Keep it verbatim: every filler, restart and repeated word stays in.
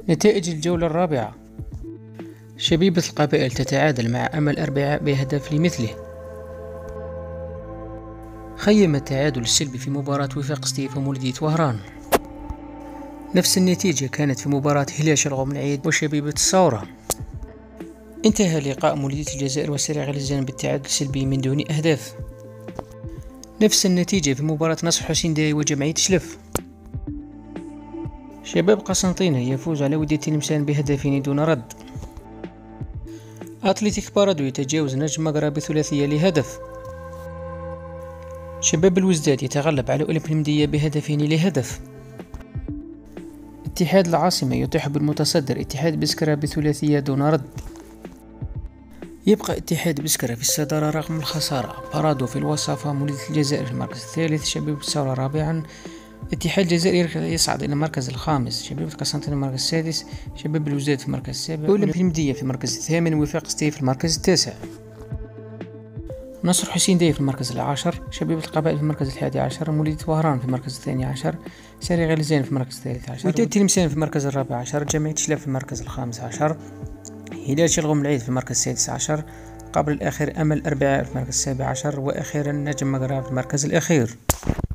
نتائج الجولة الرابعة. شبيبة القبائل تتعادل مع أمل أربعاء بهدف لمثله. خيم التعادل السلبي في مباراة وفاق سطيف ومولودية وهران. نفس النتيجة كانت في مباراة هلال شلغوم العيد وشبيبة الثورة. انتهى لقاء مولودية الجزائر وسريع غلزان بالتعادل السلبي من دون أهداف. نفس النتيجة في مباراة نصر حسين داي وجمعية شلف. شباب قسنطينة يفوز على ودية تلمسان بهدفين دون رد. أتلتيك بارادو يتجاوز نجم مغرب بثلاثية لهدف. شباب الوزداد يتغلب على أولمبي المدية بهدفين لهدف. اتحاد العاصمة يطيح بالمتصدر اتحاد بسكرة بثلاثية دون رد. يبقى اتحاد بسكرة في الصدارة رغم الخسارة، بارادو في الوصافة، مولودية الجزائر في المركز الثالث، شبيبة الثورة رابعا، اتحاد الجزائر يصعد إلى المركز الخامس، شبيبة قسنطينة المركز السادس، شباب الوزداد في المركز السابع، أولمبي المدية في المركز الثامن، وفاق سطيف في المركز التاسع، نصر حسين داي في المركز العاشر، شبيبة القبائل في المركز الحادي عشر، مولودية وهران في المركز الثاني عشر، ساري غلزان في المركز الثالث عشر، وداد تلمسان في المركز الرابع عشر، جمعية شلاف في المركز الخامس عشر، هلال شلغوم العيد في المركز السادس عشر، قبل الأخير أمل أربعاء في المركز السابع عشر، وأخيرا نجم مغرب في المركز الأخير.